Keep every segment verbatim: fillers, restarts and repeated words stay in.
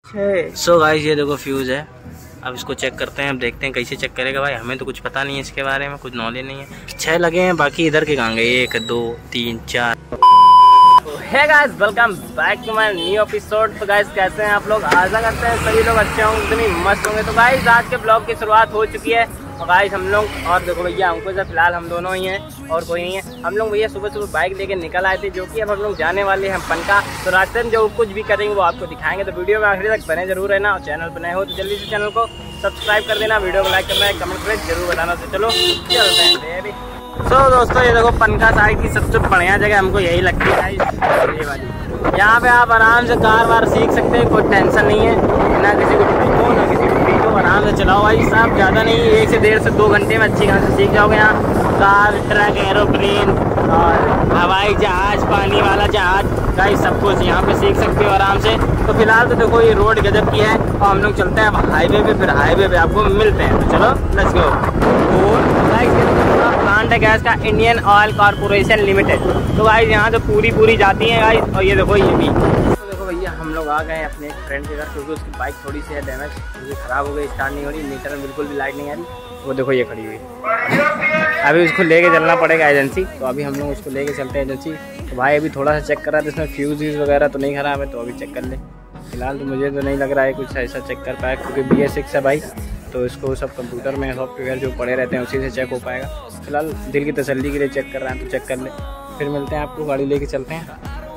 So guys ये देखो fuse है। अब इसको चेक करते हैं, अब देखते हैं कैसे चेक करेगा भाई। हमें तो कुछ पता नहीं है इसके बारे में, कुछ नॉलेज नहीं है। छह लगे हैं, बाकी इधर के कहाँ गए? एक दो तीन चार। Hey guys, welcome back to my new episode. तो गाइस कैसे हैं आप लोग? आशा करते हैं सभी लोग अच्छे होंगे, इतनी मस्त होंगे। तो गाइस आज के ब्लॉग की शुरुआत हो चुकी है। और गाइस हम लोग, और देखो भैया हमको से फिलहाल हम दोनों ही हैं और कोई नहीं है। हम लोग भैया सुबह सुबह बाइक लेके निकल आए थे, जो कि अब हम लोग जाने वाले हैं पनका। तो रास्ते में जो कुछ भी करेंगे वो आपको दिखाएंगे। तो वीडियो में आखिरी तक बने जरूर रहना। और चैनल पर नए हो तो जल्दी से चैनल को सब्सक्राइब कर देना, वीडियो को लाइक करना है, कमेंट करके जरूर बताना। तो चलो चलते हैं अभी। सो so, दोस्तों ये देखो पनका साइड की सबसे बढ़िया जगह हमको यही लगती है ये वाली। यहाँ पे आप आराम से कार वार सीख सकते हैं, कोई टेंशन नहीं है। ना किसी को पीछो ना किसी को पीछो, आराम से चलाओ भाई साहब। ज़्यादा नहीं, एक से डेढ़ से दो घंटे में अच्छी खासी सीख जाओगे। यहाँ कार, ट्रक, एरोप्लेन और हवाई जहाज, पानी वाला जहाज, गाइस सब कुछ यहाँ पे सीख सकते हो आराम से। तो फिलहाल तो देखो ये रोड गजब की है और हम लोग चलते हैं अब हाईवे पे। फिर हाईवे पे आपको मिलते हैं, तो चलो लेट्स गो। प्लांट है गैस का, इंडियन ऑयल कॉर्पोरेशन लिमिटेड। तो गाइस यहाँ तो पूरी पूरी जाती है गाइस। और ये देखो ये भी, तो देखो भैया हम लोग आ गए हैं अपने एक फ्रेंड के घर, क्योंकि उसकी बाइक थोड़ी सी है डैमेज, क्योंकि ख़राब हो गई, स्टार्ट नहीं हो रही, मीटर में बिल्कुल भी लाइट नहीं आ रही। वो देखो ये खड़ी हुई, अभी उसको लेके चलना पड़ेगा एजेंसी। तो अभी हम लोग उसको लेके चलते हैं एजेंसी। तो भाई अभी थोड़ा सा चेक कर रहा था, इसमें फ्यूज़ वगैरह तो नहीं खराब है, तो अभी चेक कर ले। फिलहाल तो मुझे तो नहीं लग रहा है कुछ ऐसा चेक कर पाया, क्योंकि बी एस सिक्स है बाइक, तो इसको सब कंप्यूटर में सॉफ्टवेयर जो पड़े रहते हैं उसी से चेक हो पाएगा। फिलहाल दिल की तसल्ली के लिए चेक कर रहे हैं, तो चेक कर ले, फिर मिलते हैं आपको, गाड़ी लेके चलते हैं।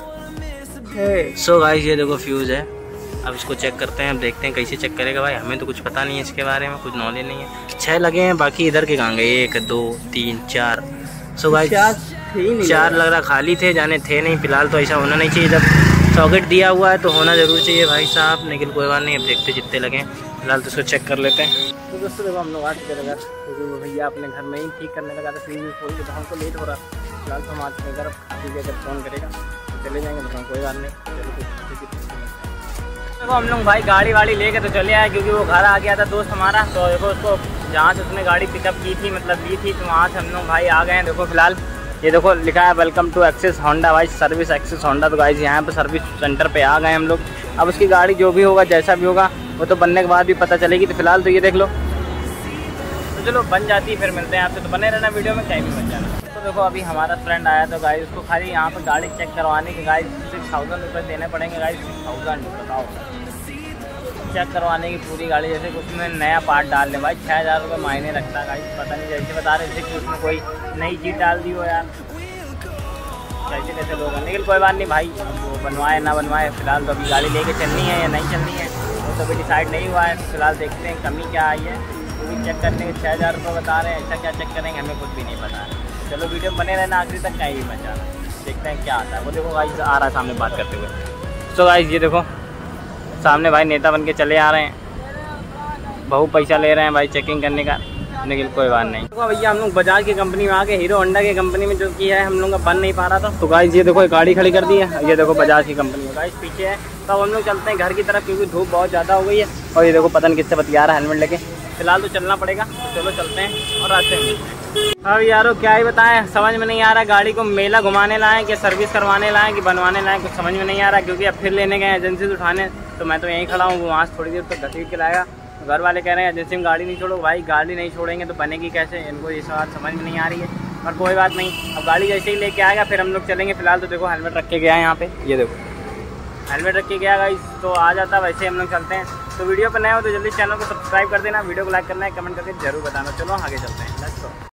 सो गाइस ये देखो फ्यूज़ है। अब इसको चेक करते हैं, अब देखते हैं कैसे चेक करेगा भाई। हमें तो कुछ पता नहीं है इसके बारे में, कुछ नॉलेज नहीं है। छः लगे हैं, बाकी इधर के कहाँ गए? एक दो तीन चार। सो गाइस चार लग रहा, खाली थे, जाने थे नहीं। फिलहाल तो ऐसा होना नहीं चाहिए, जब सॉकेट दिया हुआ है तो होना जरूर चाहिए भाई साहब, लेकिन कोई बात नहीं। अब देखते जितने लगे हैं, फिलहाल तो इसको चेक कर लेते हैं। तो दोस्तों देखो हम लोग आ चुके घर, क्योंकि वो भैया अपने घर में ही ठीक करने लगा था, फ्रीज खोल के, तो हमको लेट हो रहा। फिलहाल तो हम आ चुके घर, खाली अगर फ़ोन करेगा तो चले जाएंगे, तो कोई बात नहीं। देखो हम लोग भाई गाड़ी वाड़ी लेके तो चले आए, क्योंकि वो घर आ गया था दोस्त हमारा। तो देखो उसको जहाँ से उसने गाड़ी पिकअप की थी, मतलब ली थी, तो वहाँ से हम लोग भाई आ गए हैं। देखो फिलहाल ये देखो लिखा है वेलकम टू एक्सेस होंडा भाई, सर्विस एक्सेस होंडा। तो गाइस यहाँ पे सर्विस सेंटर पे आ गए हम लोग। अब उसकी गाड़ी जो भी होगा, जैसा भी होगा, वो तो बनने के बाद भी पता चलेगी। तो फिलहाल तो ये देख लो, तो चलो बन जाती है, फिर मिलते हैं आपसे। तो बने रहना वीडियो में, टाइम भी बन जाना। तो देखो अभी हमारा फ्रेंड आया, तो गाइस उसको खाली यहाँ पर गाड़ी चेक करवाने के गाइस सिक्स थाउजेंड रुपये देने पड़ेंगे गाइस। सिक्स थाउजेंड बताओ, चेक करवाने की पूरी गाड़ी, जैसे कि उसमें नया पार्ट डाल ले भाई, छः हज़ार रुपये मायने रखता है गाइस। पता नहीं, जैसे बता रहे थे कि उसमें कोई नई चीज़ डाल दी हो यार, कैसे कैसे लोग हैं। लेकिन कोई बात नहीं भाई, वो बनवाए ना बनवाए, फिलहाल तो अभी गाड़ी लेके चलनी है या नहीं चलनी है वो तो अभी डिसाइड नहीं हुआ है। फिलहाल देखते हैं कमी क्या आई है, क्योंकि चेक करने के छः हज़ार रुपये बता रहे हैं। ऐसा क्या चेक करेंगे हमें कुछ भी नहीं पता है। चलो वीडियो बने रहना आखिरी तक, कहीं भी बचा देखते हैं क्या आता है। वो देखो गाइस आ रहा है सामने बात करते हुए। तो गाइस ये देखो सामने भाई नेता बन के चले आ रहे हैं, बहुत पैसा ले रहे हैं भाई चेकिंग करने का, लेकिन कोई बात नहीं। तो भैया हम लोग बजाज की कंपनी में आके, हीरो होंडा की कंपनी में जो की है हम लोग का बन नहीं पा रहा था। तो गाइस ये देखो गाड़ी खड़ी कर दी है, ये देखो बजाज की कंपनी में गाइस पीछे है। तो अब हम लोग चलते हैं घर की तरफ, क्योंकि धूप बहुत ज़्यादा हो गई है। और ये देखो पता नहीं किससे बतिया रहा है हेलमेट लेके। फिलहाल तो चलना पड़ेगा, तो चलो चलते हैं और आते हैं। अब यारो क्या ही बताएं, समझ में नहीं आ रहा गाड़ी को मेला घुमाने लाएँ कि सर्विस करवाने लाएँ कि बनवाने लाएँ, कुछ समझ में नहीं आ रहा। क्योंकि अब फिर लेने गए एजेंसी से उठाने, तो मैं तो यहीं खड़ा हूँ, वो वहाँ से थोड़ी देर तक घसीट के लाएगा। घर वाले कह रहे हैं एजेंसी में गाड़ी नहीं छोड़ो। भाई गाड़ी नहीं छोड़ेंगे तो बनेगी कैसे, इनको ये बात समझ में नहीं आ रही है। पर कोई बात नहीं, अब गाड़ी जैसे ही लेके आएगा फिर हम लोग चलेंगे। फिलहाल तो देखो हेलमेट रख के गया है यहाँ पे, ये देखो हेलमेट रख के गया गाइस, तो आ जाता। वैसे हम लोग चलते हैं। तो वीडियो पर नए हो तो जल्दी चैनल को सब्सक्राइब कर देना, वीडियो को लाइक करना है, कमेंट करके जरूर बताना। चलो आगे चलते हैं, लेट्स गो।